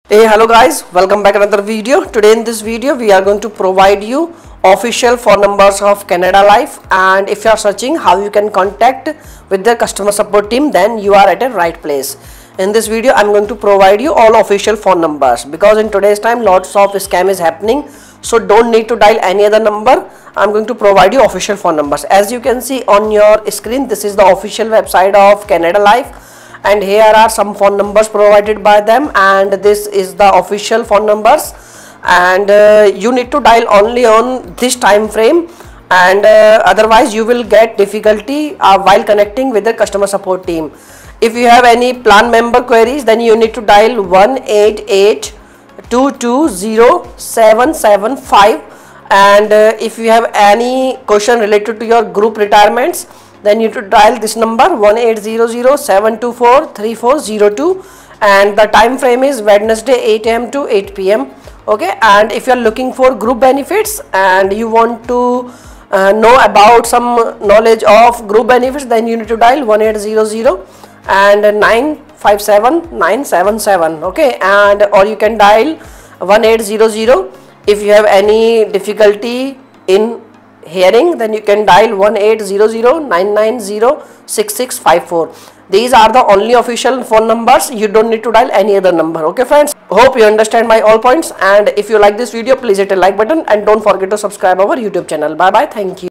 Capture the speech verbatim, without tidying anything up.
Hey, hello guys, welcome back another video. Today in this video we are going to provide you official phone numbers of Canada Life, and if you are searching how you can contact with the customer support team, then you are at a right place. In this video I am going to provide you all official phone numbers, because in today's time lots of scam is happening, so don't need to dial any other number. I am going to provide you official phone numbers. As you can see on your screen, this is the official website of Canada Life, and here are some phone numbers provided by them, and this is the official phone numbers, and uh, you need to dial only on this time frame, and uh, otherwise you will get difficulty uh, while connecting with the customer support team. If you have any plan member queries, then you need to dial one eight eight two two zero seven seven five, and uh, if you have any question related to your group retirements, then you to dial this number one eight zero zero seven two four three four zero two, and the time frame is Wednesday eight A M to eight P M Okay, and if you are looking for group benefits and you want to uh, know about some knowledge of group benefits, then you need to dial one eight zero zero and nine five seven nine seven seven. Okay, and or you can dial one eight zero zero if you have any difficulty in hearing, then you can dial one eight zero zero nine nine zero six six five four. These are the only official phone numbers. You don't need to dial any other number. Okay friends, hope you understand my all points, and if you like this video, please hit a like button and don't forget to subscribe our YouTube channel. Bye bye, thank you.